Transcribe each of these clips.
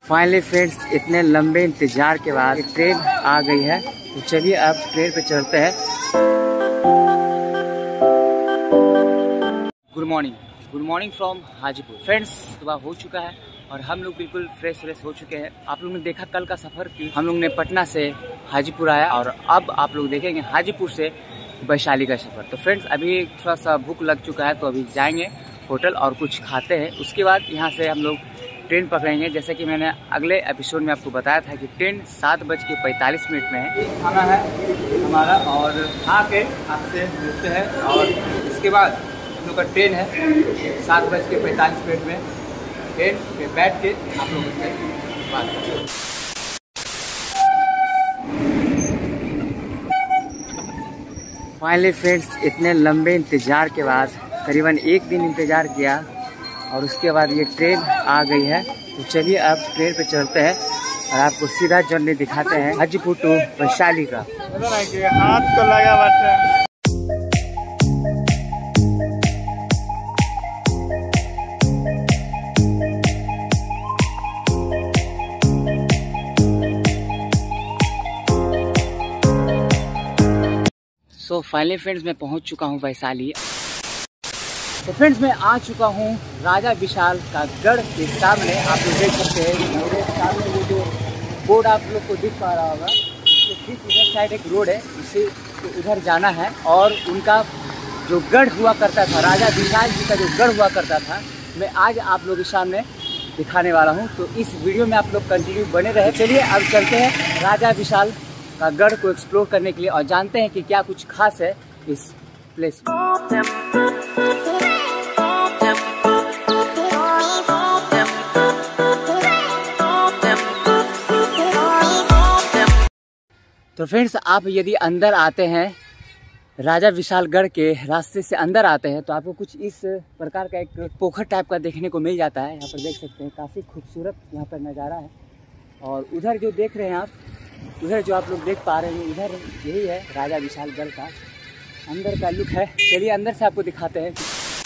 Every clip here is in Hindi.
फाइनली फ्रेंड्स, इतने लंबे इंतजार के बाद ट्रेन आ गई है, तो चलिए अब ट्रेन पे चलते हैं। Good morning from Hajipur. Friends, सुबह हो चुका है और हम लोग बिल्कुल फ्रेश हो चुके हैं। आप लोगों ने देखा कल का सफ़र कि हम लोग ने पटना से हाजीपुर आया और अब आप लोग देखेंगे हाजीपुर से वैशाली का सफ़र। तो फ्रेंड्स, अभी थोड़ा सा भूख लग चुका है, तो अभी जाएंगे होटल और कुछ खाते हैं। उसके बाद यहाँ से हम लोग ट्रेन पकड़ेंगे। जैसे कि मैंने अगले एपिसोड में आपको बताया था कि ट्रेन 7:45 में है। खाना है हमारा और खा के आपसे मिलते हैं। और इसके बाद हम लोग का ट्रेन है 7:45 में। ट्रेन पे बैठ के आप लोगों से बात करेंगे। फाइनली फ्रेंड्स, इतने लंबे इंतज़ार के बाद करीबन एक दिन इंतज़ार किया और उसके बाद ये ट्रेन आ गई है। तो चलिए अब ट्रेन पे चलते हैं और आपको सीधा जर्नी दिखाते हैं हाजीपुर टू वैशाली का। हाथ तो लगा बाटे। सो फाइनली फ्रेंड्स, मैं पहुंच चुका हूं वैशाली। तो फ्रेंड्स, मैं आ चुका हूँ राजा विशाल का गढ़ के सामने। आप लोग देख सकते हैं मेरे सामने वो जो बोर्ड आप लोग को दिख पा रहा होगा, तो ठीक इधर साइड एक रोड है, उसे तो उधर जाना है। और उनका जो गढ़ हुआ करता था, राजा विशाल जी का जो गढ़ हुआ करता था, मैं आज आप लोगों के सामने दिखाने वाला हूँ। तो इस वीडियो में आप लोग कंटिन्यू बने रहे। चलिए अब चलते हैं राजा विशाल का गढ़ को एक्सप्लोर करने के लिए और जानते हैं कि क्या कुछ खास है इस प्लेस में। तो फ्रेंड्स, आप यदि अंदर आते हैं राजा विशालगढ़ के रास्ते से अंदर आते हैं तो आपको कुछ इस प्रकार का एक पोखर टाइप का देखने को मिल जाता है। यहाँ पर देख सकते हैं काफ़ी खूबसूरत यहाँ पर नज़ारा है। और उधर जो देख रहे हैं आप, उधर जो आप लोग देख पा रहे हैं, उधर यही है राजा विशालगढ़ का अंदर का लुक है। चलिए अंदर से आपको दिखाते हैं।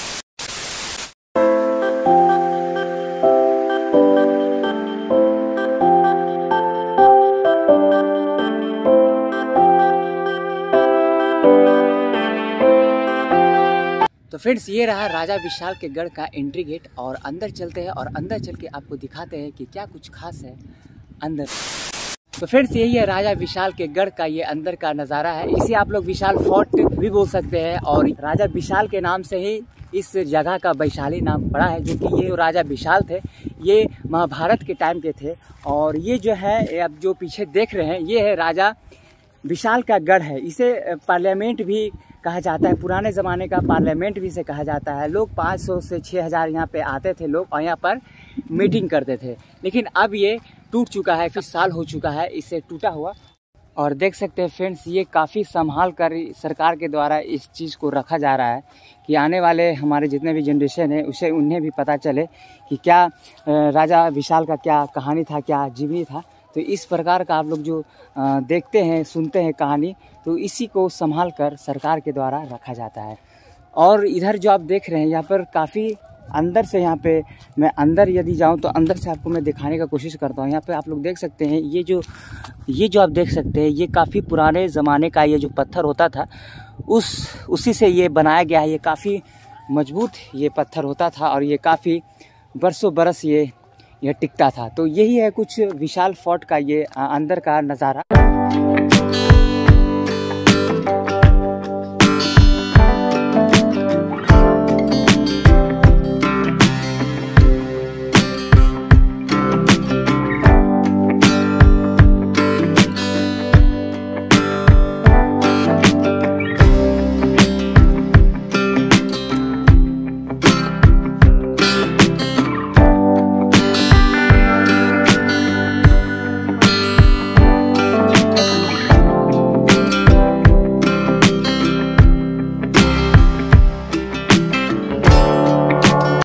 तो फ्रेंड्स, ये रहा राजा विशाल के गढ़ का एंट्री गेट और अंदर चलते हैं और अंदर चल के आपको दिखाते हैं कि क्या कुछ खास है अंदर। तो फ्रेंड्स, यही है राजा विशाल के गढ़ का ये अंदर का नज़ारा है। इसे आप लोग विशाल फोर्ट भी बोल सकते हैं और राजा विशाल के नाम से ही इस जगह का वैशाली नाम पड़ा है, जो कि ये राजा विशाल थे, ये महाभारत के टाइम के थे। और ये जो है अब जो पीछे देख रहे हैं, ये है राजा विशाल का गढ़ है। इसे पार्लियामेंट भी कहा जाता है, पुराने ज़माने का पार्लियामेंट भी इसे कहा जाता है। लोग 500 से 6000 यहाँ पे आते थे लोग और यहाँ पर मीटिंग करते थे। लेकिन अब ये टूट चुका है, कुछ साल हो चुका है इसे टूटा हुआ। और देख सकते हैं फ्रेंड्स, ये काफ़ी संभाल कर सरकार के द्वारा इस चीज़ को रखा जा रहा है कि आने वाले हमारे जितने भी जनरेशन है उसे उन्हें भी पता चले कि क्या राजा विशाल का क्या कहानी था, क्या जीवनी था। तो इस प्रकार का आप लोग जो देखते हैं, सुनते हैं कहानी, तो इसी को संभाल कर सरकार के द्वारा रखा जाता है। और इधर जो आप देख रहे हैं, यहाँ पर काफ़ी अंदर से, यहाँ पे मैं अंदर यदि जाऊँ तो अंदर से आपको मैं दिखाने का कोशिश करता हूँ। यहाँ पे आप लोग देख सकते हैं, ये जो आप देख सकते हैं, ये काफ़ी पुराने ज़माने का ये जो पत्थर होता था उसी से ये बनाया गया है। ये काफ़ी मजबूत ये पत्थर होता था और ये काफ़ी बरसों बरस ये टिकता था। तो यही है कुछ विशाल फोर्ट का ये अंदर का नज़ारा।